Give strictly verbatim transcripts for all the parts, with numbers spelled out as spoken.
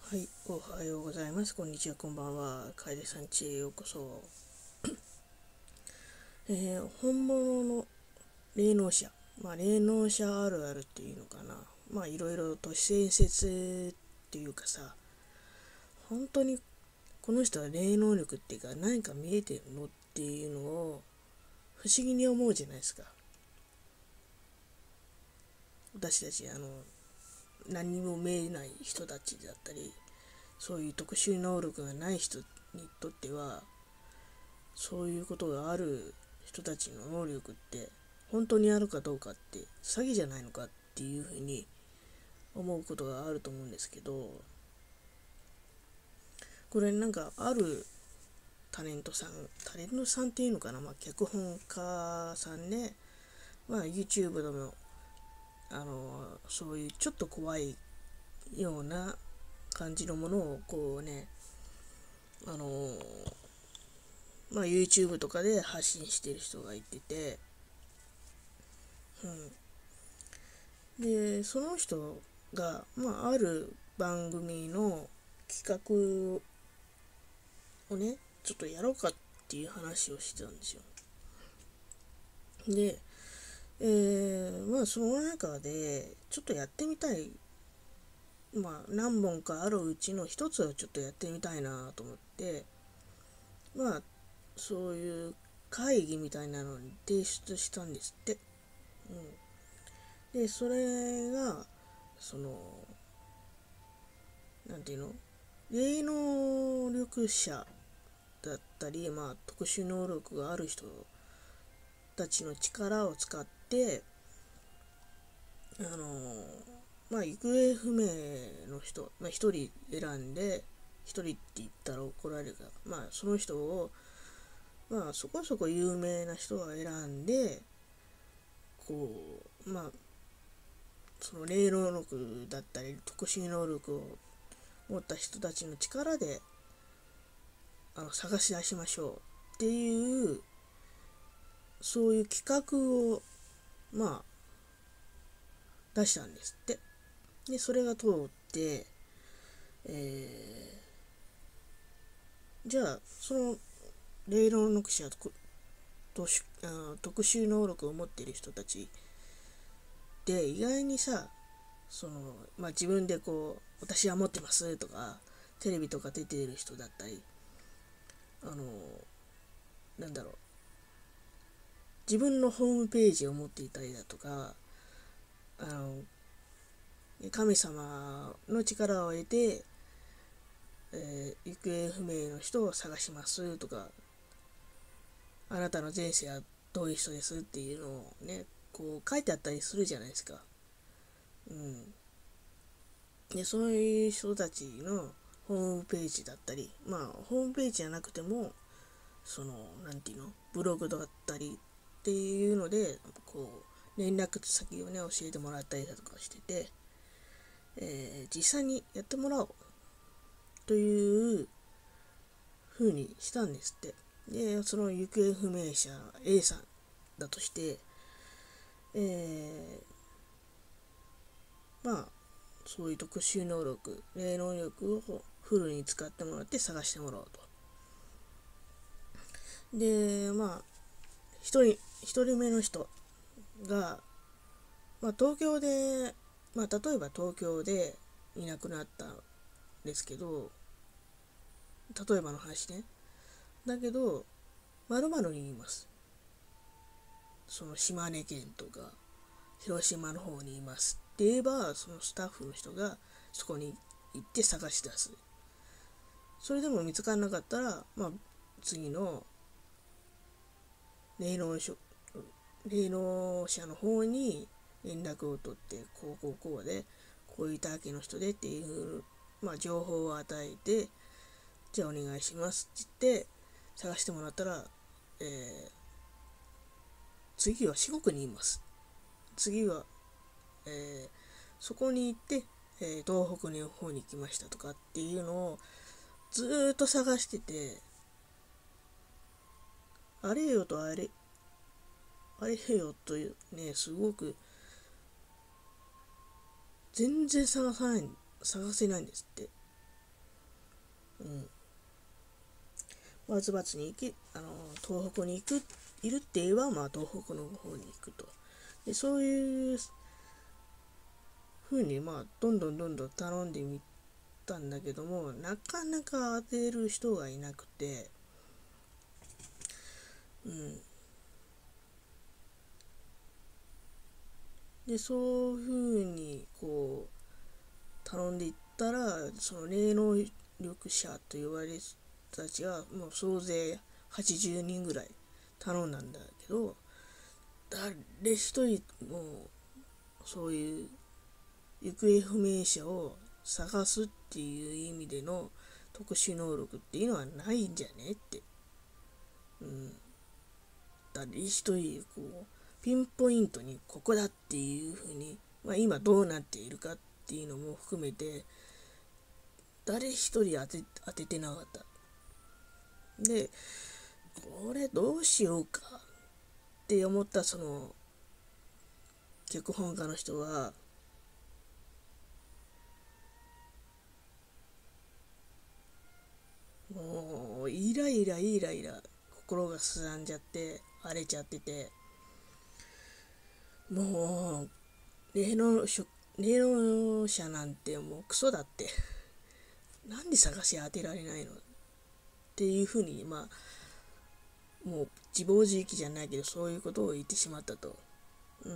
はい、おはようございます。こんにちは、こんばんは。楓さん家へようこそ。えー本物の霊能者、まあ、霊能者あるあるっていうのかな。まあ、いろいろ都市伝説っていうかさ、本当にこの人は霊能力っていうか、何か見えてるのっていうのを不思議に思うじゃないですか。私たち、あの、何にも見えない人たちだったり、そういう特殊能力がない人にとっては、そういうことがある人たちの能力って本当にあるかどうかって詐欺じゃないのかっていうふうに思うことがあると思うんですけど、これなんかあるタレントさんタレントさんっていうのかな、まあ、脚本家さんね、まあ、YouTube でもあのそういうちょっと怖いような感じのものをこうね、あのまあ、YouTube とかで発信してる人がいてて、うん、でその人が、まあ、ある番組の企画をねちょっとやろうかっていう話をしてたんですよ。で、えー、まあその中でちょっとやってみたい、まあ何本かあるうちの一つをちょっとやってみたいなと思って、まあそういう会議みたいなのに提出したんですって。うん、でそれがそのなんていうの、霊能力者だったり、まあ、特殊能力がある人たちの力を使って、あのまあ、行方不明の人、まあ、一人選んで、一人って言ったら怒られるが、まあ、その人を、まあ、そこそこ有名な人が選んで、こう、まあ、その霊能力だったり、特殊能力を持った人たちの力で、あの探し出しましょうっていうそういう企画をまあ出したんですって。でそれが通って、えー、じゃあその霊能力者と特殊能力を持っている人たちで意外にさ、そのまあ自分でこう私は持ってますとかテレビとか出ている人だったり、あのなんだろう、自分のホームページを持っていたりだとか、あの神様の力を得て、えー行方不明の人を探しますとか、あなたの前世はどういう人ですっていうのをね、こう書いてあったりするじゃないですか。うん。で、そういう人たちのホームページだったり、まあ、ホームページじゃなくても、その、なんていうの、ブログだったりっていうので、こう、連絡先をね、教えてもらったりだとかしてて、えー実際にやってもらおうという風にしたんですって。で、その行方不明者 A さんだとして、えー、まあ、そういう特殊能力、霊能力をフルに使ってもらって探してもらおうと。で、まあ、一人、一人目の人が、まあ、東京で、まあ、例えば東京でいなくなったんですけど、例えばの話ね。だけど、〇〇にいます。その島根県とか、広島の方にいますって言えば、そのスタッフの人がそこに行って探し出す。それでも見つからなかったら、まあ、次の霊能霊能者の方に連絡を取って、こうこうこうで、こういう体型の人でっていう、まあ、情報を与えて、じゃあお願いしますって言って探してもらったら、えー、次は四国にいます。次は、えー、そこに行って、えー、東北の方に行きましたとかっていうのをずーっと探してて、あれよとあれ、あれよというね、すごく全然探さない、探せないんですって。 うん。バツバツに行き、あの、東北に行く、いるって言えば、まあ、東北の方に行くと。で、そういう風に、まあ、どんどんどんどん頼んでみたんだけども、なかなか当てる人がいなくて、うん。で、そういう風に、こう、頼んでいったら、その霊能力者と言われる人たちが、もう総勢はちじゅうにんぐらい頼んだんだけど、誰一人もう、そういう行方不明者を探すっていう意味での特殊能力っていうのはないんじゃねって。うん。誰一人こうピンポイントにここだっていうふうに、まあ、今どうなっているかっていうのも含めて誰一人当て当ててなかった。で、これどうしようかって思ったその脚本家の人は、もうイライライライラ心がすさんじゃって荒れちゃってて、もう霊能霊能者なんてもうクソだって、なんで探し当てられないのっていうふうに、まあもう自暴自棄じゃないけどそういうことを言ってしまったと。うん。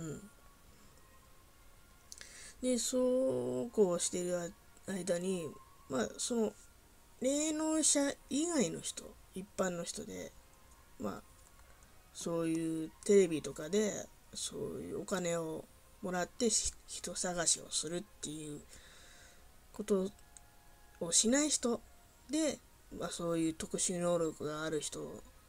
で、そうこうしている間に、まあその霊能者以外の人、一般の人で、まあそういうテレビとかでそういうお金をもらって人探しをするっていうことをしない人で、まあ、そういう特殊能力がある人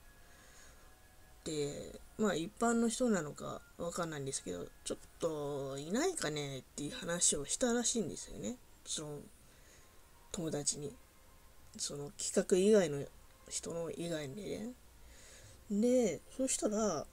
ってまあ一般の人なのかわかんないんですけど、ちょっといないかねっていう話をしたらしいんですよね、その友達に。その企画以外の人の以外にね。でそしたら、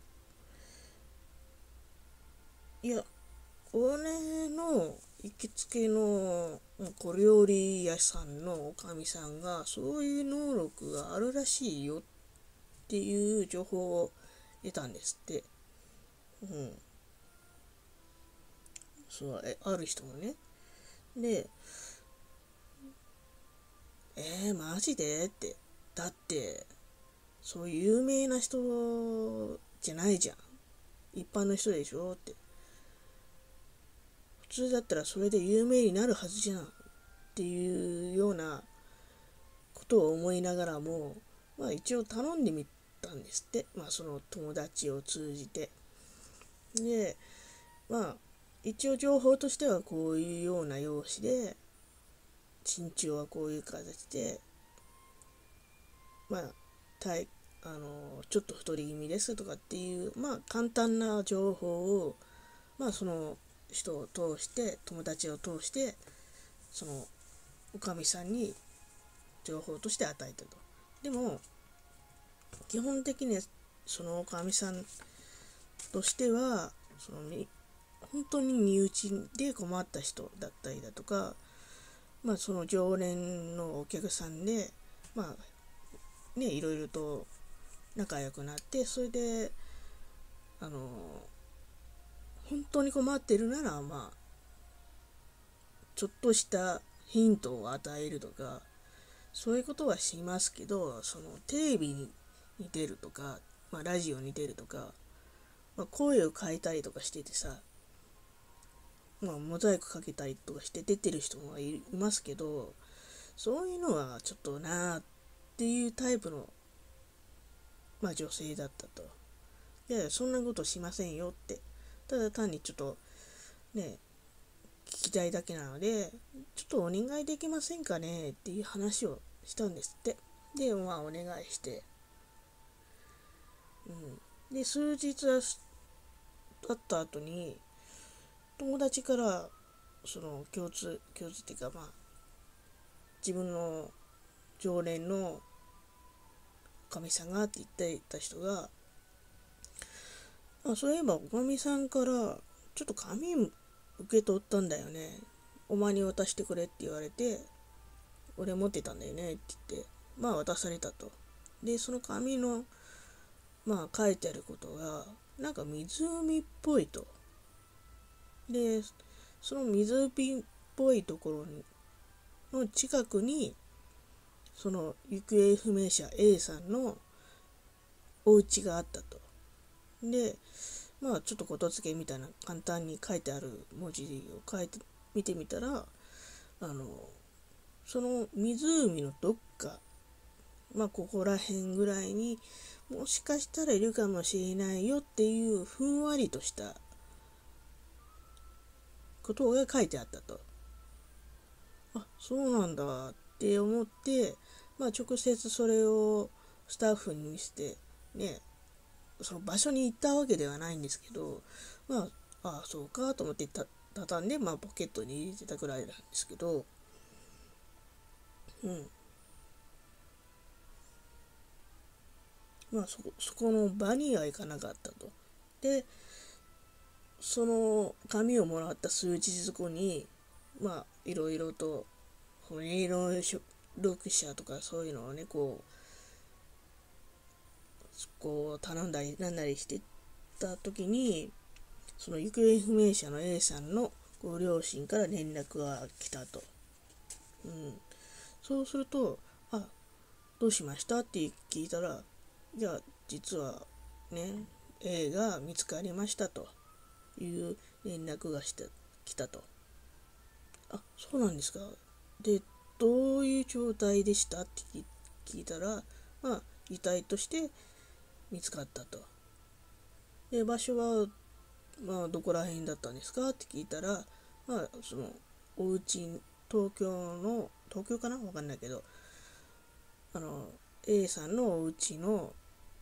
いや、俺の行きつけの小料理屋さんのおかみさんがそういう能力があるらしいよっていう情報を得たんですって。うん。そう、え、ある人もね。で、えー、マジでって。だって、そういう有名な人じゃないじゃん。一般の人でしょって。普通だったらそれで有名になるはずじゃん。っていうようなことを思いながらも、まあ一応頼んでみたんですって。まあその友達を通じて。で、まあ一応情報としてはこういうような容姿で、身長はこういう形で、まあ、体あのちょっと太り気味ですとかっていう、まあ簡単な情報を、まあその人を通して、友達を通して、そのおかみさんに情報として与えたと。でも、基本的にそのおかみさんとしては、その本当に身内で困った人だったりだとか、まあその常連のお客さんで、まあね、いろいろと仲良くなって、それで、あの、本当に困ってるなら、まあ、ちょっとしたヒントを与えるとか、そういうことはしますけど、そのテレビに出るとか、まあ、ラジオに出るとか、まあ、声を変えたりとかしててさ、まあ、モザイクかけたりとかして出てる人もいますけど、そういうのはちょっとなーっていうタイプの、まあ、女性だったと。いやいや、そんなことしませんよって。ただ単にちょっとね、聞きたいだけなので、ちょっとお願いできませんかねっていう話をしたんですって。で、まあお願いして。うん。で、数日経った後に、友達から、その共通、共通っていうかまあ、自分の常連のおかみさんがって言っていた人が、あ、そういえばおかみさんから、ちょっと紙受け取ったんだよね。お前に渡してくれって言われて、 俺持ってたんだよねって言って、まあ渡されたと。で、その紙の、まあ書いてあることが、なんか湖っぽいと。で、その湖っぽいところの近くに、その行方不明者 A さんのお家があったと。で、まあちょっとことつけみたいな簡単に書いてある文字を書いて見てみたら、あのその湖のどっか、まあここら辺ぐらいにもしかしたらいるかもしれないよっていうふんわりとしたことが書いてあったと。あ、そうなんだって思って、まあ直接それをスタッフに見せてね、その場所に行ったわけではないんですけど、まあ、ああ、そうかと思ってた畳んで、まあ、ポケットに入れてたくらいなんですけど、うん。まあ、そこ、そこの場には行かなかったと。で、その紙をもらった数日後に、まあ、いろいろと、霊能力者とかそういうのをね、こう、こう頼んだりなんだりしてた時に、その行方不明者の A さんのご両親から連絡が来たと。うん、そうすると、あ、どうしましたって聞いたら、いや、実はね、A が見つかりましたという連絡がしてきたと。あ、そうなんですか。で、どういう状態でしたって聞いたら、まあ、遺体として見つかったと。で、場所は、まあ、どこら辺だったんですかって聞いたら、まあ、その、お家、東京の、東京かなわかんないけど、あの、A さんのお家の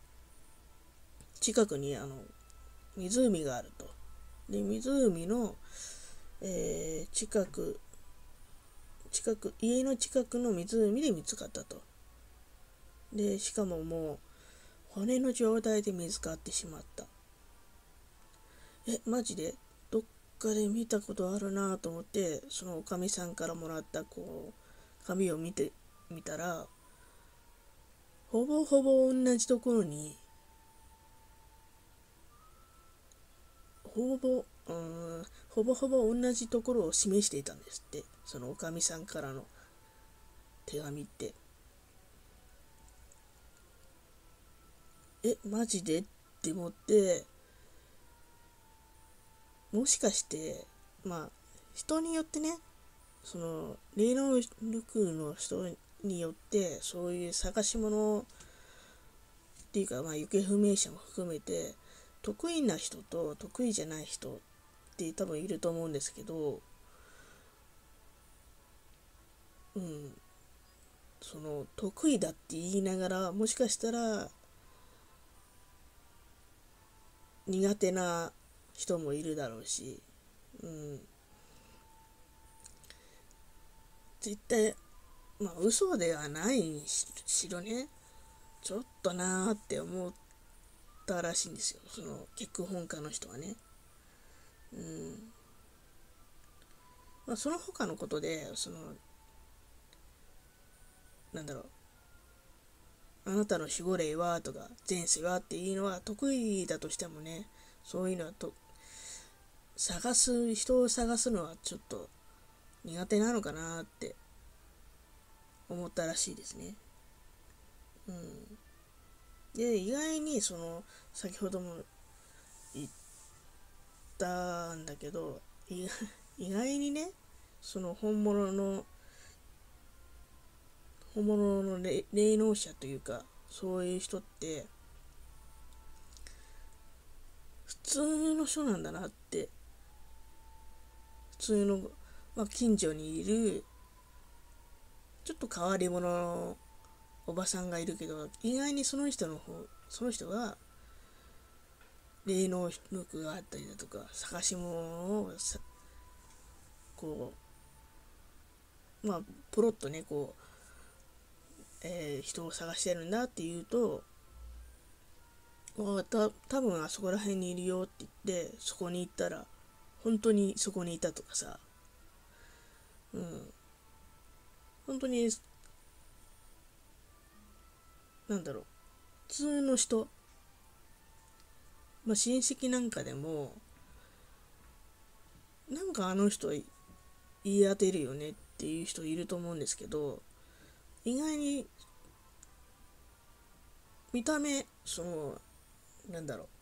近くに、あの、湖があると。で、湖の、えー、近く、近く、家の近くの湖で見つかったと。で、しかももう、骨の状態で見つかってしまった。え、マジでどっかで見たことあるなと思って、そのおかみさんからもらったこう紙を見てみたら、ほぼほぼ同じところに、ほぼうーんほぼほぼ同じところを示していたんですって、そのおかみさんからの手紙って。え、マジでって思って、もしかしてまあ人によってね、その霊能力の人によってそういう探し物っていうか、まあ行方不明者も含めて得意な人と得意じゃない人って多分いると思うんですけど、うん、その得意だって言いながらもしかしたら苦手な人もいるだろうし、うん、絶対まあ嘘ではないにしろね、ちょっとなーって思ったらしいんですよ、その脚本家の人はね。うん、まあ、その他のことで、そのなんだろう、あなたの守護霊はとか前世はっていうのは得意だとしてもね、そういうのはと探す人を探すのはちょっと苦手なのかなって思ったらしいですね。うん。で、意外にその先ほども言ったんだけど、意外にね、その本物の本物の霊能者というか、そういう人って普通の人なんだなって、普通の、まあ、近所にいるちょっと変わり者のおばさんがいるけど、意外にその人の方その人が霊能力があったりだとか、探し物をさこう、まあポロッとね、こう、えー人を探してるんだって言うと、た多分あそこら辺にいるよって言って、そこに行ったら本当にそこにいたとかさ、うん、 本当になんだろう、普通の人、まあ親戚なんかでもなんかあの人言い当てるよねっていう人いると思うんですけど、意外に見た目そのなんだろう、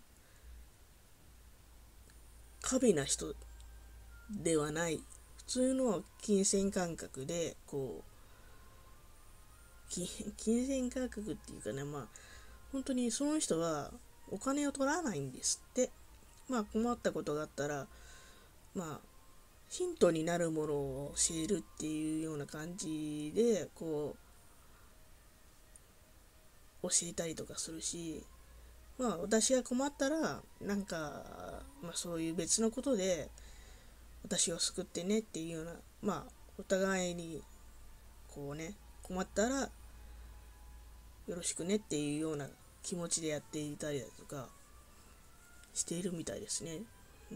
過敏な人ではない、普通の金銭感覚でこう金金銭感覚っていうかね、まあ本当にその人はお金を取らないんですって。まあ困ったことがあったら、まあヒントになるものを教えるっていうような感じでこう教えたりとかするし、まあ私が困ったらなんか、まあ、そういう別のことで私を救ってねっていうような、まあお互いにこうね、困ったらよろしくねっていうような気持ちでやっていたりだとかしているみたいですね。うん、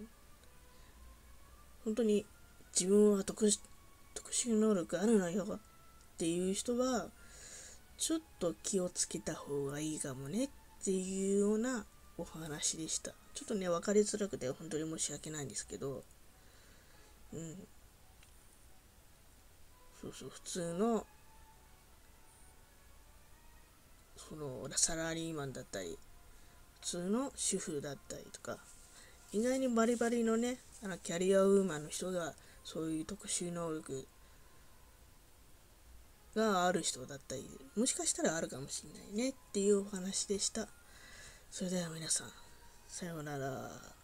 本当に自分は特殊特殊能力あるのよっていう人はちょっと気をつけた方がいいかもねっていうようなお話でした。ちょっとね分かりづらくて本当に申し訳ないんですけど、うん、そうそう、普通のそのサラリーマンだったり普通の主婦だったりとか、意外にバリバリのね、あのキャリアウーマンの人がそういう特殊能力がある人だったり、もしかしたらあるかもしれないねっていうお話でした。それでは皆さん、さようなら。